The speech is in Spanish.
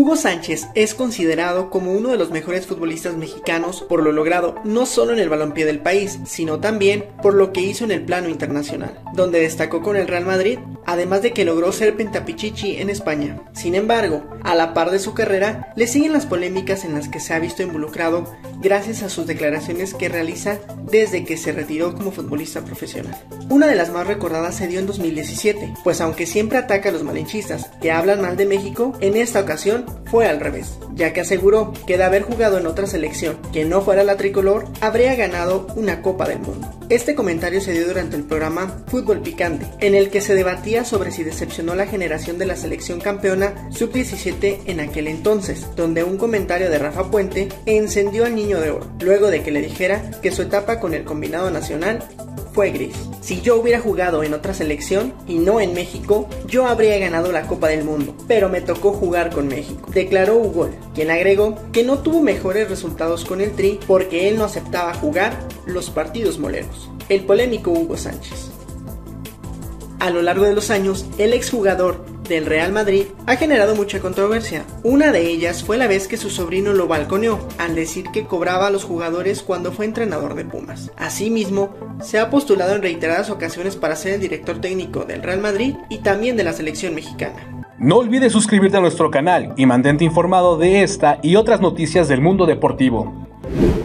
Hugo Sánchez es considerado como uno de los mejores futbolistas mexicanos por lo logrado no solo en el balompié del país, sino también por lo que hizo en el plano internacional, donde destacó con el Real Madrid, además de que logró ser pentapichichi en España. Sin embargo, a la par de su carrera, le siguen las polémicas en las que se ha visto involucrado gracias a sus declaraciones que realiza desde que se retiró como futbolista profesional. Una de las más recordadas se dio en 2017, pues aunque siempre ataca a los malinchistas que hablan mal de México, en esta ocasión fue al revés, ya que aseguró que de haber jugado en otra selección que no fuera la tricolor, habría ganado una Copa del Mundo. Este comentario se dio durante el programa Fútbol Picante, en el que se debatía sobre si decepcionó la generación de la selección campeona sub-17 en aquel entonces, donde un comentario de Rafa Puente encendió al niño de oro, luego de que le dijera que su etapa con el combinado nacional fue gris. Si yo hubiera jugado en otra selección y no en México, yo habría ganado la Copa del Mundo, pero me tocó jugar con México, declaró Hugo, quien agregó que no tuvo mejores resultados con el Tri porque él no aceptaba jugar los partidos moleros. El polémico Hugo Sánchez. A lo largo de los años, el exjugador del Real Madrid ha generado mucha controversia. Una de ellas fue la vez que su sobrino lo balconeó al decir que cobraba a los jugadores cuando fue entrenador de Pumas. Asimismo, se ha postulado en reiteradas ocasiones para ser el director técnico del Real Madrid y también de la selección mexicana. No olvides suscribirte a nuestro canal y mantente informado de esta y otras noticias del mundo deportivo.